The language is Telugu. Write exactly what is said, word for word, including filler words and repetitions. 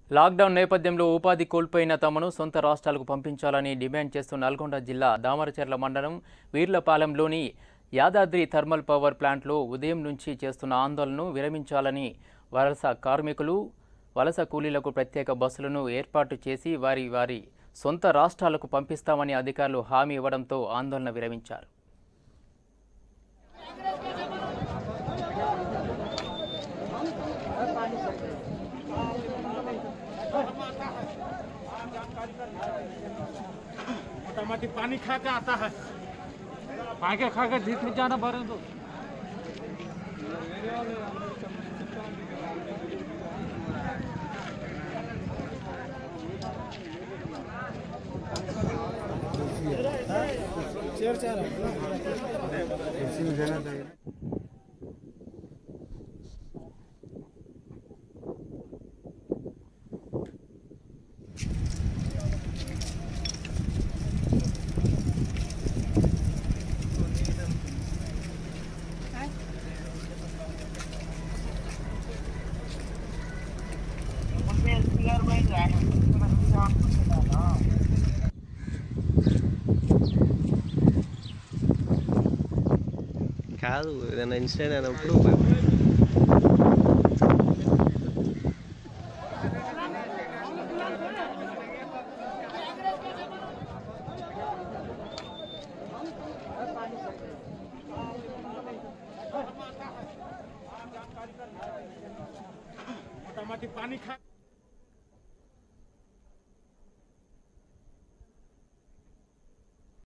లాక్డౌన్ నేపథ్యంలో ఉపాధి కోల్పోయిన తమను సొంత రాష్ట్రాలకు పంపించాలని డిమాండ్ చేస్తూ నల్గొండ జిల్లా దామరచర్ల మండలం వీర్లపాలెంలోని యాదాద్రి థర్మల్ పవర్ ప్లాంట్లో ఉదయం నుంచి చేస్తున్న ఆందోళనను విరమించాలని వలస కార్మికులు వలస కూలీలకు ప్రత్యేక బస్సులను ఏర్పాటు చేసి వారి వారి సొంత రాష్ట్రాలకు పంపిస్తామని అధికారులు హామీ ఇవ్వడంతో ఆందోళన విరమించారు. टमाटी पानी खा के आता है, पाके खा के धीप में जाना भरे तो चेयर चार కాదు ఏదైనా ఇన్సిడెంట్ అయినప్పుడు टमाटी पानी खा